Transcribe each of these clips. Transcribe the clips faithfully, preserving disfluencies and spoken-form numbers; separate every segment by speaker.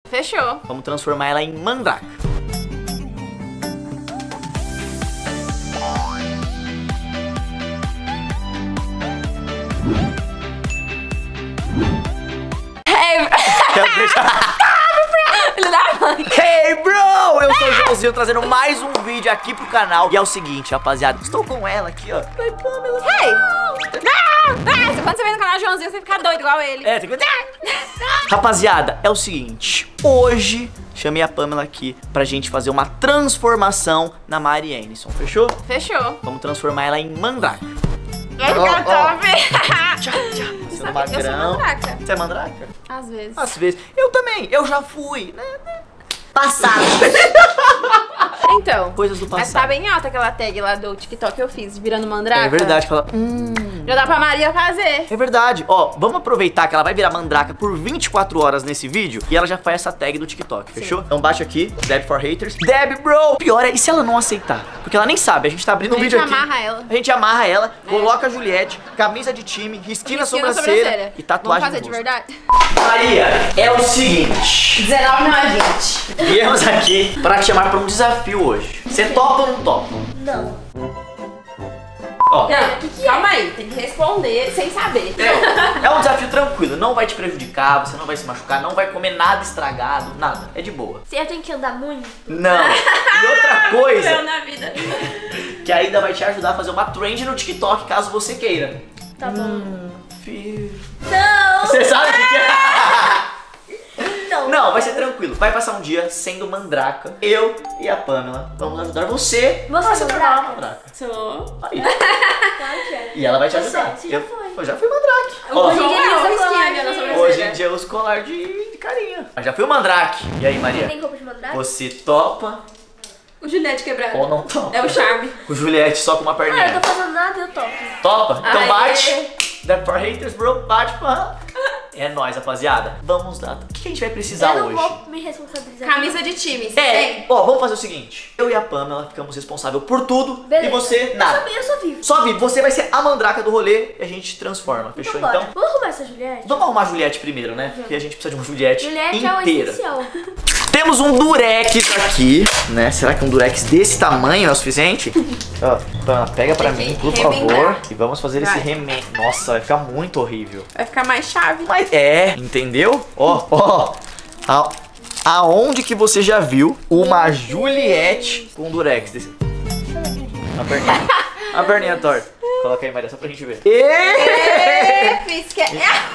Speaker 1: Fechou.
Speaker 2: Vamos transformar ela em mandraka. Hey bro, eu sou o Joãozinho trazendo mais um vídeo aqui pro canal. E é o seguinte, rapaziada, estou com ela aqui, ó.
Speaker 1: Oi, Pamela. Hey! Ah! Ah! Quando você vem no canal Joãozinho, você fica doido igual ele.
Speaker 2: É, tem que... Rapaziada, é o seguinte, hoje chamei a Pamela aqui pra gente fazer uma transformação na Mari Ennison, fechou?
Speaker 1: Fechou.
Speaker 2: Vamos transformar ela em mandraka.
Speaker 1: Vai ficar top.
Speaker 2: Tchau, tchau.
Speaker 1: Você sabe que eu sou mandraka.
Speaker 2: Você é mandraka?
Speaker 1: Às vezes.
Speaker 2: Às vezes. Eu também, eu já fui, né?
Speaker 3: Passado.
Speaker 1: Então,
Speaker 2: coisas do
Speaker 1: mas
Speaker 2: passado.
Speaker 1: tá bem alta aquela tag lá do TikTok que eu fiz, virando mandraka.
Speaker 2: É verdade, fala. Hum.
Speaker 1: Já dá pra Maria fazer.
Speaker 2: É verdade. Ó, vamos aproveitar que ela vai virar mandraka por vinte e quatro horas nesse vídeo e ela já faz essa tag do TikTok, fechou? Sim. Então baixa aqui, Deb for Haters. Deb, bro! Pior é, e se ela não aceitar? Porque ela nem sabe, a gente tá abrindo um vídeo aqui.
Speaker 1: A gente amarra ela.
Speaker 2: A gente amarra ela, é. Coloca a Juliette, camisa de time, risquinho na sobrancelha, sobrancelha e tatuagem.
Speaker 1: Vamos fazer de verdade?
Speaker 2: Maria, é o seguinte.
Speaker 1: dezenove não é vinte.
Speaker 2: Viemos aqui pra te chamar pra um desafio hoje. Você topa ou não topa?
Speaker 3: Não.
Speaker 2: Ó.
Speaker 1: Não, que que calma é? aí, tem que responder sem saber.
Speaker 2: É, é um desafio tranquilo, não vai te prejudicar, você não vai se machucar, não vai comer nada estragado, nada, é de boa.
Speaker 3: Você tem que andar muito?
Speaker 2: Não. E outra coisa,
Speaker 1: Eu na vida.
Speaker 2: que ainda vai te ajudar a fazer uma trend no TikTok, caso você queira.
Speaker 3: Tá bom.
Speaker 2: Hum, filho.
Speaker 3: Não!
Speaker 2: Você sabe o que que é?
Speaker 3: Não.
Speaker 2: Não, vai ser tranquilo. Vai passar um dia sendo mandraka. Eu e a Pamela vamos ajudar você.
Speaker 3: Você
Speaker 2: a
Speaker 3: é
Speaker 2: se tornar uma
Speaker 3: mandraka?
Speaker 2: mandraka.
Speaker 1: Sou.
Speaker 2: Aí.
Speaker 3: Claro que é.
Speaker 2: E ela vai te
Speaker 3: Você,
Speaker 2: ajudar.
Speaker 3: você já
Speaker 2: eu,
Speaker 3: foi.
Speaker 2: eu já fui mandrake. Ó,
Speaker 1: Hoje em dia
Speaker 3: usa
Speaker 1: eu
Speaker 3: colar
Speaker 1: colar
Speaker 3: de-
Speaker 1: na sobrancelha.
Speaker 2: hoje em dia eu uso colar de, de carinha. Mas já fui o mandrake. E aí, Maria?
Speaker 3: Tem roupa de mandraka?
Speaker 2: Você topa
Speaker 1: O Juliette quebrado.
Speaker 2: ou não topa?
Speaker 1: É o charme.
Speaker 2: O Juliette só com uma
Speaker 3: Ah, eu
Speaker 2: perninha.
Speaker 3: tô fazendo nada e eu topo.
Speaker 2: Topa? Então
Speaker 1: Aê.
Speaker 2: bate. Deb for Haters, bro. Bate, pã. É nóis, rapaziada. Vamos lá. O que que a gente vai precisar
Speaker 3: eu não
Speaker 2: hoje?
Speaker 3: vou me responsabilizar.
Speaker 1: Camisa de time. você
Speaker 2: É,
Speaker 1: tem?
Speaker 2: ó, vamos fazer o seguinte. Eu e a Pamela ficamos responsáveis por tudo.
Speaker 3: Beleza.
Speaker 2: E você, nada.
Speaker 3: Eu sou, eu sou vivo.
Speaker 2: Só vive, você vai ser a mandraka do rolê e a gente transforma, fechou?
Speaker 3: Então, bora.
Speaker 2: Então,
Speaker 3: Vamos arrumar essa Juliette?
Speaker 2: vamos arrumar a Juliette primeiro, né? Porque a gente precisa de uma Juliette,
Speaker 3: Juliette é o
Speaker 2: inteira.
Speaker 3: essencial.
Speaker 2: Temos um durex aqui, né? Será que um durex desse tamanho é o suficiente? Ó, Pamela, pega pra
Speaker 1: Tem
Speaker 2: mim,
Speaker 1: que
Speaker 2: por
Speaker 1: remendar.
Speaker 2: favor. E vamos fazer esse
Speaker 1: Vai.
Speaker 2: remendo. Nossa, vai ficar muito horrível.
Speaker 1: Vai ficar mais chave.
Speaker 2: Mas é, entendeu? Ó, ó. A- Aonde que você já viu uma Juliette com durex desse? A perninha. A perninha torta. Coloca aí, Maria, só pra gente ver.
Speaker 1: É, fiz que...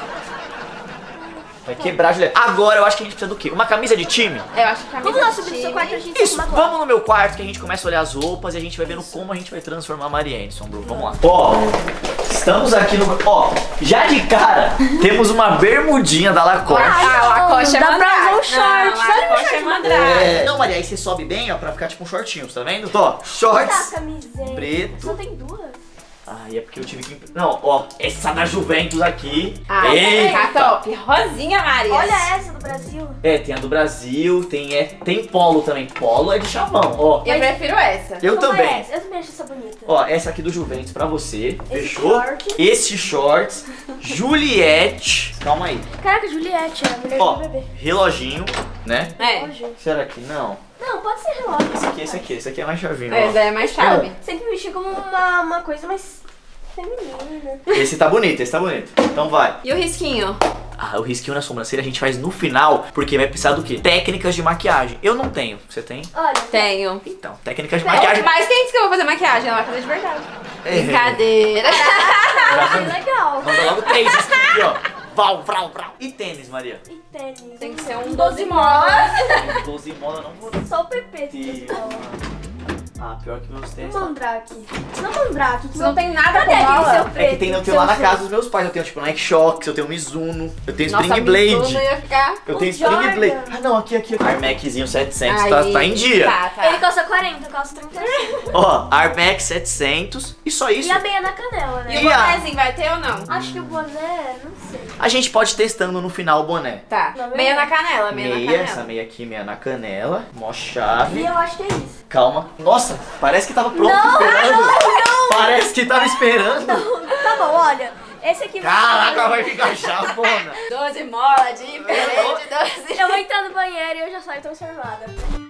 Speaker 2: Vai quebrar a Juliette. Agora eu acho que a gente precisa do quê? Uma camisa de time?
Speaker 1: Eu acho que camisa
Speaker 3: Vamos lá
Speaker 1: de
Speaker 3: subir no
Speaker 1: time.
Speaker 3: seu quarto e a gente
Speaker 2: Isso,
Speaker 3: arruma agora.
Speaker 2: vamos no meu quarto que a gente começa a olhar as roupas e a gente vai vendo como a gente vai transformar a Mari Ennison, bro. Vamos lá. Ó, estamos aqui no... Ó, já de cara, temos uma bermudinha da Lacoste.
Speaker 1: Ah, o Lacoste é
Speaker 3: Dá pra
Speaker 1: mandraka.
Speaker 3: usar um short.
Speaker 1: Não,
Speaker 3: Sabe um
Speaker 1: Lacoste é
Speaker 3: short
Speaker 1: mandraka.
Speaker 2: É... Não, Maria, aí você sobe bem, ó, pra ficar tipo um shortinho, tá vendo? Ó,
Speaker 3: Tá,
Speaker 2: shorts.
Speaker 3: camiseta.
Speaker 2: preto.
Speaker 3: Só tem duas.
Speaker 2: Ah, e é porque eu tive que... Não, ó, essa da Juventus aqui.
Speaker 1: Ah,
Speaker 2: Eita.
Speaker 1: tá top. Rosinha, Maria.
Speaker 3: Olha essa do Brasil.
Speaker 2: É, tem a do Brasil, tem, é, tem polo também. Polo é de chavão, ó.
Speaker 1: Eu prefiro essa.
Speaker 2: Eu
Speaker 3: Como é
Speaker 2: também.
Speaker 3: essa? Eu também acho essa bonita.
Speaker 2: Ó, essa aqui do Juventus pra você.
Speaker 3: Esse
Speaker 2: Fechou?
Speaker 3: short.
Speaker 2: Esse shorts. Juliette. Calma aí.
Speaker 3: Caraca, Juliette, é a mulher
Speaker 2: Ó,
Speaker 3: do bebê.
Speaker 2: reloginho, né?
Speaker 1: É.
Speaker 3: Hoje.
Speaker 2: Será que não?
Speaker 3: Não, pode ser relógio.
Speaker 2: Esse aqui, esse aqui. Esse aqui é mais chavinho,
Speaker 1: Essa
Speaker 2: ó.
Speaker 1: é mais chave.
Speaker 3: Você tem que vestir como uma, uma coisa mais feminina.
Speaker 2: Esse tá bonito, esse tá bonito. Então vai.
Speaker 1: E o risquinho?
Speaker 2: Ah, o risquinho na sobrancelha a gente faz no final, porque vai precisar do quê? Técnicas de maquiagem. Eu não tenho. Você tem?
Speaker 3: Olha,
Speaker 1: Tenho.
Speaker 2: Então, técnicas de maquiagem.
Speaker 1: Mas quem disse que eu vou fazer maquiagem? Ela vai fazer de verdade.
Speaker 2: É.
Speaker 1: Brincadeira.
Speaker 3: ah, que legal.
Speaker 2: Manda logo três assim aqui, ó. Val, vrau, vrau. E tênis, Maria?
Speaker 3: E tênis.
Speaker 1: Tem que ser um doze molas.
Speaker 2: doze mola não vou
Speaker 3: Só o P P.
Speaker 2: ter. Ah, pior que meus tênis.
Speaker 3: Um
Speaker 2: Tá?
Speaker 3: mandrake. Não mandrake. Que
Speaker 1: Não tem nada
Speaker 3: Cadê
Speaker 1: com
Speaker 3: aquele
Speaker 1: mola.
Speaker 3: seu
Speaker 2: É
Speaker 3: preto?
Speaker 2: que tem, eu tenho
Speaker 3: seu
Speaker 2: lá na
Speaker 3: seu?
Speaker 2: casa dos meus pais. Eu tenho tipo Nike Shox, eu tenho Mizuno, eu tenho
Speaker 1: Nossa,
Speaker 2: Spring
Speaker 1: Mizuno
Speaker 2: Blade.
Speaker 1: ia ficar...
Speaker 2: Eu
Speaker 3: O
Speaker 2: tenho Spring
Speaker 3: Jordan.
Speaker 2: Blade. Ah, não, aqui, aqui. aqui. Armaczinho setecentos, tá,
Speaker 1: Aí,
Speaker 2: tá em dia.
Speaker 1: Tá, tá.
Speaker 3: Ele calça quarenta, eu calço trinta e cinco.
Speaker 2: Ó, Armac setecentos e só isso.
Speaker 3: E a meia na canela,
Speaker 1: E
Speaker 3: né?
Speaker 1: o
Speaker 2: E a-
Speaker 1: bonézinho vai ter ou não?
Speaker 3: Acho que o boné, não sei.
Speaker 2: A gente pode ir testando no final o boné.
Speaker 1: Tá.
Speaker 3: Não,
Speaker 1: Meia na canela, meia, na
Speaker 2: Meia,
Speaker 1: canela.
Speaker 2: essa meia aqui, meia na canela. Mó
Speaker 3: E
Speaker 2: chave.
Speaker 3: eu acho que é isso.
Speaker 2: Calma. Nossa, parece que tava pronto
Speaker 3: Não,
Speaker 2: esperando.
Speaker 3: não, não.
Speaker 2: Parece que tava esperando.
Speaker 3: Tá bom, olha. Esse aqui
Speaker 2: Caraca, vai ficar chapona.
Speaker 1: doze molas diferente, doze.
Speaker 3: Eu vou entrar no banheiro e eu já saio transformada.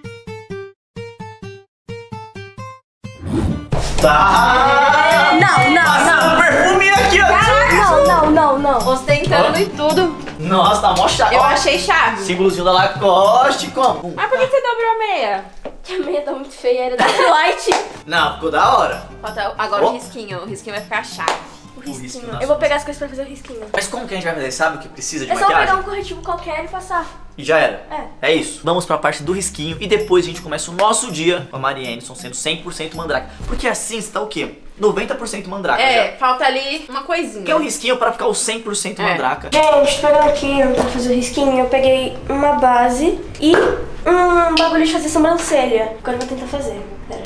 Speaker 2: Tá.
Speaker 3: Não, não,
Speaker 2: Passando
Speaker 3: não.
Speaker 2: perfume aqui, ó.
Speaker 3: Não, não, não, não.
Speaker 1: Ostentando e tudo.
Speaker 2: Nossa, tá mó chave.
Speaker 1: Eu
Speaker 2: Ó,
Speaker 1: achei chave.
Speaker 2: símbolozinho da Lacoste, como?
Speaker 1: Mas por que você dobrou a meia?
Speaker 3: Que a meia tá muito feia, era da Light.
Speaker 2: Não, ficou da hora.
Speaker 1: Falta agora
Speaker 2: Ó.
Speaker 1: o risquinho. O risquinho vai ficar a chave.
Speaker 3: O
Speaker 2: risquinho
Speaker 3: risquinho.
Speaker 2: na
Speaker 3: Eu vou
Speaker 2: sua-
Speaker 3: pegar as coisas pra fazer o risquinho.
Speaker 2: Mas como que a gente vai fazer? Sabe o que precisa de
Speaker 3: É só
Speaker 2: maquiagem?
Speaker 3: pegar um corretivo qualquer e passar.
Speaker 2: E já era.
Speaker 3: É.
Speaker 2: É isso. Vamos pra parte do risquinho e depois a gente começa o nosso dia com a Mari Anderson sendo cem por cento mandrake. Porque assim está o quê? noventa por cento mandraka
Speaker 1: É,
Speaker 2: já.
Speaker 1: falta ali uma coisinha.
Speaker 2: Que é o risquinho pra ficar o cem por cento
Speaker 1: É.
Speaker 2: mandraka.
Speaker 3: Gente, pegando aqui pra fazer o risquinho, eu peguei uma base e um bagulho de fazer sobrancelha. Agora eu vou tentar fazer. Pera.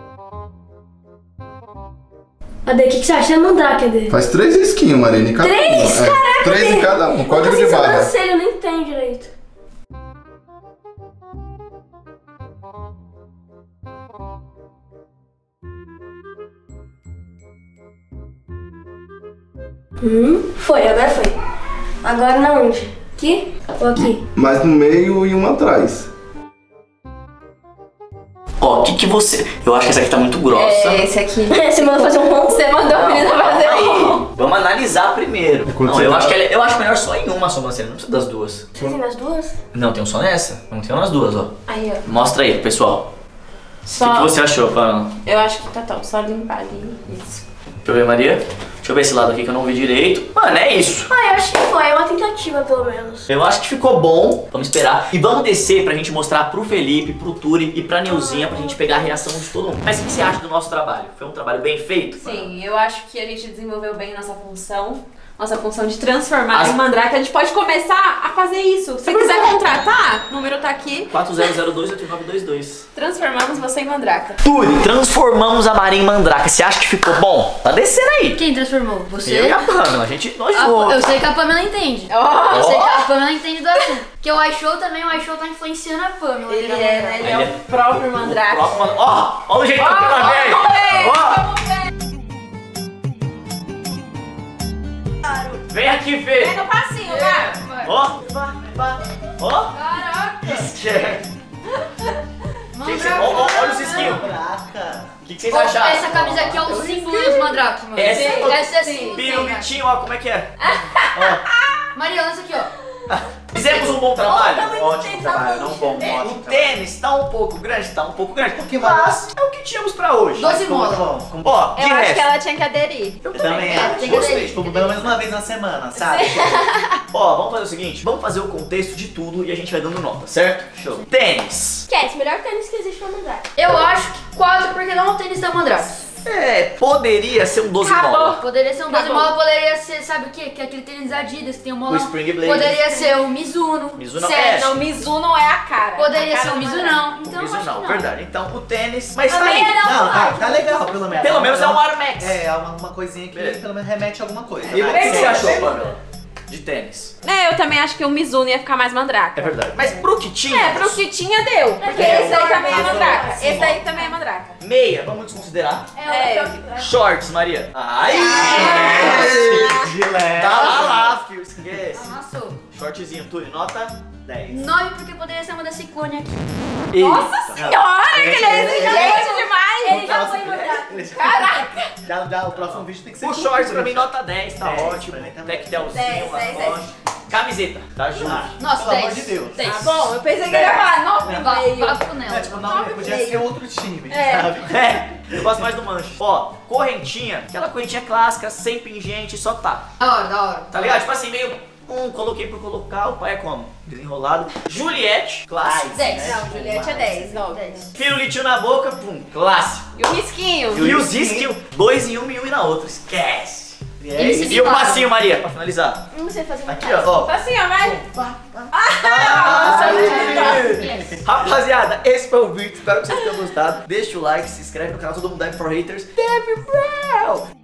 Speaker 3: Ade, o que, que você acha? É mandrake, Ade.
Speaker 4: Faz três risquinhos, Marina, em cada
Speaker 3: Três?
Speaker 4: um. É,
Speaker 3: Caraca,
Speaker 4: três em
Speaker 3: Ade.
Speaker 4: cada um,
Speaker 3: Como
Speaker 4: código
Speaker 3: assim
Speaker 4: de barra.
Speaker 3: sobrancelha? Eu não entendo direito. Hum, foi, agora foi. Agora na onde? Aqui ou aqui?
Speaker 4: Mais no meio e um atrás.
Speaker 2: Ó, o que que você... Eu acho que essa aqui tá muito grossa.
Speaker 1: É, esse aqui.
Speaker 3: Você mandou fazer um ronco?
Speaker 1: Você mandou a menina fazer
Speaker 2: Aí,
Speaker 1: um.
Speaker 2: vamos analisar primeiro.
Speaker 4: quando
Speaker 2: Não,
Speaker 4: você
Speaker 2: eu
Speaker 4: tá-
Speaker 2: acho, que ela- eu acho melhor só em uma sobrancelha, não precisa das duas.
Speaker 3: Você tem nas duas?
Speaker 2: Não, tem um só nessa? Não tem um nas duas, ó.
Speaker 1: Aí, ó.
Speaker 2: Mostra aí, pessoal. O
Speaker 1: Só.
Speaker 2: que, que você achou, Pamela?
Speaker 1: Eu acho que tá top. Só limpar ali. Isso.
Speaker 2: Deixa eu ver, Maria. Deixa eu ver esse lado aqui que eu não vi direito. Mano, é isso.
Speaker 3: Ah, eu acho que foi. É uma tentativa, pelo menos.
Speaker 2: Eu acho que ficou bom. Vamos esperar. E vamos descer pra gente mostrar pro Felipe, pro Turi e pra Neuzinha pra gente pegar a reação de todo mundo. Mas o que você acha do nosso trabalho? Foi um trabalho bem feito?
Speaker 1: Sim, eu acho que a gente desenvolveu bem nossa função. Nossa função de transformar
Speaker 2: As-
Speaker 1: em mandrake. A gente pode começar a fazer isso. Se quiser contratar, o número tá aqui.
Speaker 2: quatro zero zero dois oito nove dois dois.
Speaker 1: Transformamos você em mandraka.
Speaker 2: Turi, transformamos a Maria em mandraka. Você acha que ficou bom? Tá descendo aí.
Speaker 5: Quem transformou? Você?
Speaker 2: Eu e a Pamela, a gente, nós
Speaker 5: A-
Speaker 2: dois.
Speaker 5: eu sei que a Pamela entende.
Speaker 1: Ó,
Speaker 5: Eu sei que a Pamela entende do assunto. Porque o iShow também, o iShow tá influenciando a Pamela.
Speaker 1: ele é, né? Ele é o próprio mandrake.
Speaker 2: O próprio- Ó, ó o jeito que ela
Speaker 1: Vamos
Speaker 2: veio.
Speaker 1: ver,
Speaker 2: Ó,
Speaker 1: vamos ver.
Speaker 2: vem aqui, Fê.
Speaker 1: Pega o passinho, vai.
Speaker 2: Ó, vá, vá. Ó,
Speaker 5: Caraca!
Speaker 2: esquece. Que que cê- ó, ó, olha os esquinhos. O que, que vocês
Speaker 5: Ó,
Speaker 2: acharam?
Speaker 5: essa camisa aqui é o símbolo dos mandrakes, mano.
Speaker 2: Essa-
Speaker 5: essa é sim.
Speaker 2: Pirulitinho, ó, como é que é? Ó.
Speaker 5: Maria, lança aqui, ó.
Speaker 2: Fizemos um bom trabalho?
Speaker 1: Ótimo trabalho,
Speaker 6: não bom,
Speaker 2: É,
Speaker 6: ótimo
Speaker 2: o tênis tá um pouco grande, tá um pouco grande.
Speaker 6: que
Speaker 2: Mas é o que tínhamos pra hoje.
Speaker 5: Doze
Speaker 6: Como
Speaker 5: molas.
Speaker 6: bom, como
Speaker 2: Ó, de
Speaker 1: Eu acho
Speaker 2: resto.
Speaker 1: que ela tinha que aderir.
Speaker 2: Eu
Speaker 6: Eu também
Speaker 5: É,
Speaker 6: acho.
Speaker 5: tem que
Speaker 2: Gostei.
Speaker 5: aderir.
Speaker 6: Tipo, pelo menos uma vez na semana, sabe?
Speaker 2: Ó, vamos fazer o seguinte, vamos fazer o contexto de tudo e a gente vai dando nota, certo? Show. Tênis.
Speaker 3: Esquece, melhor tênis que existe pra mandrake.
Speaker 5: Eu acho que quatro, porque não é um tênis da mandrake.
Speaker 2: É, poderia ser um doze
Speaker 1: Acabou.
Speaker 2: mola.
Speaker 5: Poderia ser um doze
Speaker 1: Acabou.
Speaker 5: mola, poderia ser, sabe o quê? Que é aquele tênis Adidas que tem um
Speaker 2: O
Speaker 5: molão.
Speaker 2: Spring Blaze.
Speaker 5: Poderia ser o Mizuno.
Speaker 2: Mizuno
Speaker 5: Certo.
Speaker 2: é.
Speaker 1: Não, o Mizuno é a cara.
Speaker 5: Poderia
Speaker 1: A cara
Speaker 5: ser o
Speaker 1: do
Speaker 5: Mizuno,
Speaker 1: mandrake.
Speaker 5: não. Então
Speaker 2: O Mizuno
Speaker 5: acho que
Speaker 2: não,
Speaker 5: não.
Speaker 2: verdade. Então o tênis. Mas
Speaker 1: A
Speaker 2: tá aí.
Speaker 1: meia não.
Speaker 6: Não, tá, tá legal, pelo menos.
Speaker 2: Pelo menos é um Armex.
Speaker 6: É, é uma, uma coisinha que
Speaker 2: Beleza.
Speaker 6: pelo menos remete a alguma coisa.
Speaker 2: E o que
Speaker 6: né?
Speaker 2: você achou, Pamela? De tênis.
Speaker 1: É, eu também acho que o Mizuno ia ficar mais mandrake.
Speaker 2: É verdade. Mas pro que tinha?
Speaker 1: É, pro que tinha deu. Porque
Speaker 3: É,
Speaker 1: esse daí também é
Speaker 3: é,
Speaker 1: mandraka.
Speaker 3: é,
Speaker 1: Esse daí também é mandraka.
Speaker 2: Meia, vamos desconsiderar.
Speaker 1: É.
Speaker 3: É.
Speaker 2: Shorts, Maria. Ai,
Speaker 6: De leve.
Speaker 2: Tá lá, lá, fio. Esquece.
Speaker 5: Amassou.
Speaker 2: Shortzinho, Turi, nota dez.
Speaker 5: Nove, porque poderia ser uma da Ciclone aqui.
Speaker 1: Nossa senhora, que ele é exigente demais.
Speaker 3: Ele já foi mandrake.
Speaker 1: Caraca.
Speaker 6: Já, já, o próximo vídeo tem que ser.
Speaker 2: O shorts pra mim, nota dez, tá
Speaker 6: dez,
Speaker 2: ótimo.
Speaker 6: pra mim também.
Speaker 2: Tectelzinho,
Speaker 1: dez, dez,
Speaker 2: Lacoste. Camiseta, tá junto.
Speaker 5: Nossa,
Speaker 6: Pelo
Speaker 5: dez.
Speaker 6: amor de Deus.
Speaker 5: dez.
Speaker 1: Tá bom, eu pensei que ele ia falar nove e
Speaker 5: Vá,
Speaker 1: meio.
Speaker 5: vá pro Nela.
Speaker 6: É, tipo, não, podia ser outro time,
Speaker 1: É.
Speaker 6: sabe?
Speaker 2: É, eu gosto mais do manche. Ó, correntinha, aquela correntinha clássica, sem pingente, só tá.
Speaker 5: Da hora, da hora.
Speaker 2: Tá ligado? Tipo assim, meio. Hum, coloquei por colocar, o pai é como? Desenrolado. Juliette, clássico.
Speaker 5: dez.
Speaker 1: Não, Juliette é dez, nove.
Speaker 5: dez.
Speaker 2: Pirulitinho na boca, pum, clássico.
Speaker 1: E o risquinho?
Speaker 2: E os isquios, dois em uma e um e na outra. Esquece. E, é
Speaker 5: Eles
Speaker 2: isso.
Speaker 5: se
Speaker 2: E o
Speaker 5: separam.
Speaker 2: passinho, Maria, pra finalizar.
Speaker 3: Não sei fazer
Speaker 2: Aqui,
Speaker 3: maquiagem.
Speaker 2: ó. ó.
Speaker 1: Assim, ó, vai.
Speaker 5: Yes.
Speaker 2: Rapaziada, esse foi o vídeo. Espero que vocês tenham gostado. Deixa o like, se inscreve no canal Todo Mundo Deve for Haters. Deve Brown.